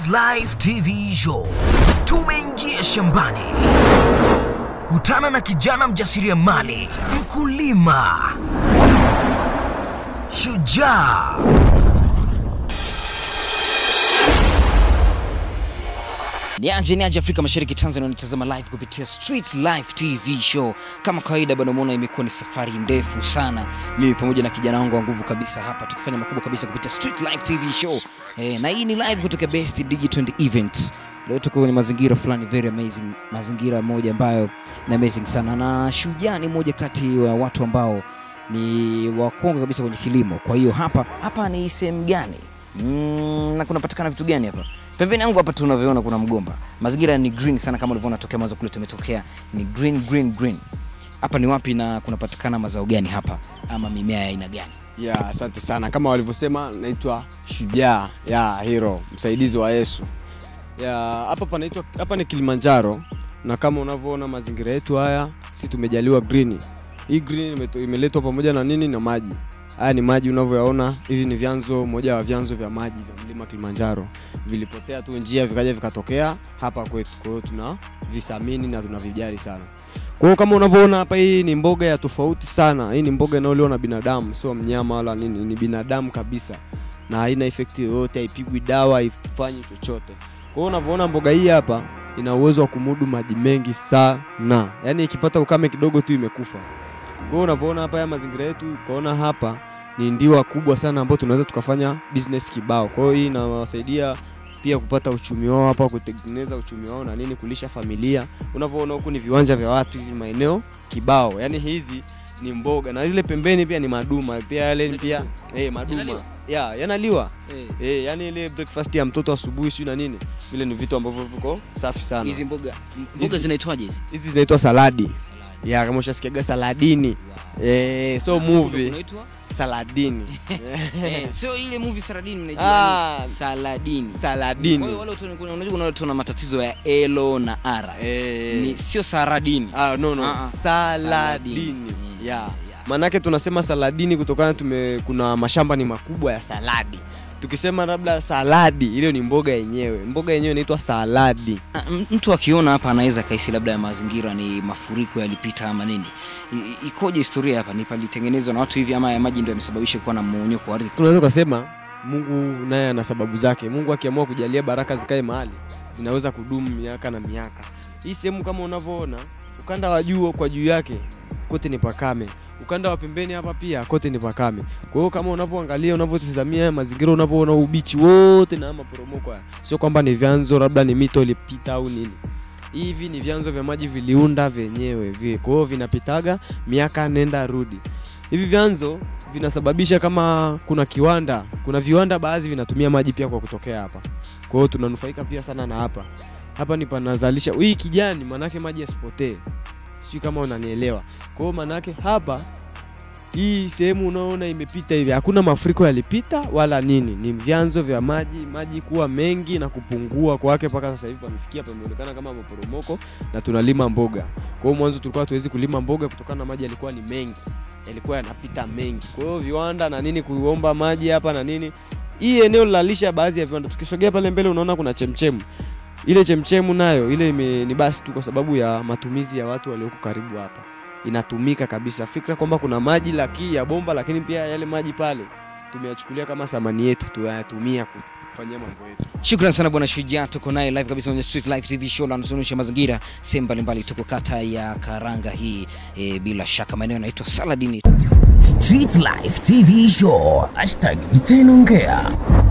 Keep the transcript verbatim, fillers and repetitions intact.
Street Life T V Show. Tumeingia shambani. Kutana na kijana mjasiriamali, mkulima, shujaa. Ni aje ni aje Afrika Mashariki Tanzania, unatazama live kupitia Street Life T V Show. Kama kawaida bado muona imekuwa ni safari ndefu sana. Mimi pamoja na kijana wangu wa nguvu kabisa hapa tukifanya makubwa kabisa kupitia Street Life T V Show. Eh, na hii ni live kutoka Best Digital Events. Leo tuko kwenye mazingira fulani very amazing, mazingira moja ambayo ni amazing sana, na shujaa ni moja kati wa watu ambao ni wakongo kabisa kwenye kilimo. Kwa hiyo hapa hapa ni sehemu gani? Mm, na kunapatikana vitu gani hapa? Pembeni yangu hapa tunavyoona kuna mgomba. Mazingira ni green sana kama ulivyoona tokea mwanzo kule tumetokea. Ni green green green. Hapa ni wapi na kunapatikana mazao gani hapa ama mimea ya aina gani? Yeah, asante sana. Kama walivyosema naitwa Shujaa, ya hero, msaidizi wa Yesu. Yeah, hapa panaitwa hapa ni Kilimanjaro, na kama unavyoona mazingira yetu haya, sisi tumejaliwa green. Hii green imeletwa pamoja na nini? Na maji. Haya ni maji unavyoyaona, hivi ni vyanzo moja wa vyanzo vya maji vya mlima Kilimanjaro. Vilipotea tu njia vikaja vikatokea hapa kwetu. Kwa hiyo tuna visamini na tunavijali sana. Kwa hiyo kama unavyoona hapa, hii ni mboga ya tofauti sana. Hii ni mboga inayoliwa na binadamu, sio mnyama wala nini, ni binadamu kabisa. Na haina effect yoyote, haipigwi dawa, haifanyi chochote. Kwa hiyo unavyoona mboga hii hapa ina uwezo wa kumudu maji mengi sana. Yaani ikipata ukame kidogo tu imekufa. Kwa hiyo unavyoona hapa ya mazingira yetu, ukaona hapa ni ndiwa kubwa sana ambao tunaweza tukafanya business kibao. Kwa hiyo hii inawasaidia pia kupata uchumi wao hapa, kutengeneza uchumi wao na nini, kulisha familia. Unavyoona huku ni viwanja vya watu, hivi maeneo kibao. Yaani hizi ni mboga na zile pembeni pia ni maduma, pia yale pia eh maduma. Yeah, yanaliwa. Eh, hey, yani ile breakfast ya mtoto asubuhi sio na nini. Vile ni vitu ambavyo viko safi sana. Hizi mboga, mboga zinaitwaje hizi? Hizi zinaitwa saladi. Ya yeah, kama ushasikiaga saladini. Wow. Eh, so movie unaitwa saladini. Eh, sio ile movie saladini unajua, ah, saladini. Saladini. Kwa hiyo wale watu unajua kuna watu na matatizo ya elo na ara. Eh, ni sio saladini. Ah no no, ah, saladini. saladini. Mm. Yeah. Manake tunasema saladini kutokana tume kuna mashamba ni makubwa ya saladi. Tukisema labda saladi, ile ni mboga yenyewe. Mboga yenyewe inaitwa saladi. Mtu akiona hapa anaweza kaisi labda ya mazingira ni mafuriko yalipita ama nini. Ikoje historia hapa? Ni palitengenezwa na watu hivi ama ya maji ndio yamesababisha kuwa na mmonyoko wa ardhi? Tunaweza kusema Mungu naye ana sababu zake. Mungu akiamua kujalia baraka zikae mahali, zinaweza kudumu miaka na miaka. Hii sehemu kama unavyoona, ukanda wa juu kwa juu yake kote ni pakame. Ukanda wa pembeni hapa pia kote ni pakame. Kwa hiyo kama unavyoangalia, unavyotazamia mazingira, unavyoona ubichi wote na maporomoko haya, sio kwamba ni vyanzo labda ni mito ilipita au nini. Hivi ni vyanzo vya maji viliunda wenyewe vile. Kwa hiyo vinapitaga miaka nenda rudi. Hivi vyanzo vinasababisha kama kuna kiwanda, kuna viwanda baadhi vinatumia maji pia kwa kutokea hapa. Kwa hiyo tunanufaika pia sana na hapa. Hapa ni panazalisha. Hii kijani manake maji yasipotee. Sio kama unanielewa. Kwa hiyo manake hapa hii sehemu unaona imepita hivi, hakuna mafuriko yalipita wala nini. Ni vyanzo vya maji, maji kuwa mengi na kupungua kwake mpaka sasa hivi pamefikia pameonekana kama maporomoko na tunalima mboga. Kwa hiyo mwanzo tulikuwa tuwezi kulima mboga kutokana na maji yalikuwa ni mengi. Yalikuwa yanapita mengi. Kwa hiyo viwanda na nini kuomba maji hapa na nini. Hii eneo lalisha baadhi ya viwanda. Tukisogea pale mbele unaona kuna chemchemu. Ile chemchemu nayo ile ni basi tu kwa sababu ya matumizi ya watu walioko karibu hapa. Inatumika kabisa. Fikra kwamba kuna maji laki ya bomba, lakini pia yale maji pale tumeyachukulia kama samani yetu, tuyatumia kufanyia mambo yetu. Shukrani sana bwana Shujaa, tuko naye live kabisa kwenye Street Life T V Show, na tunatuonyesha mazingira sehemu mbalimbali. Tuko kata ya Karanga hii, e, bila shaka maeneo yanaitwa Saladini. Street Life T V Show, hashtag itainongea.